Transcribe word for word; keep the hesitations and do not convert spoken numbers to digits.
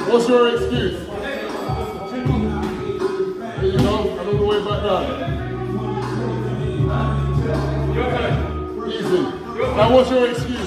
What's your excuse? There you go, another way back down. Easy. Now what's your excuse?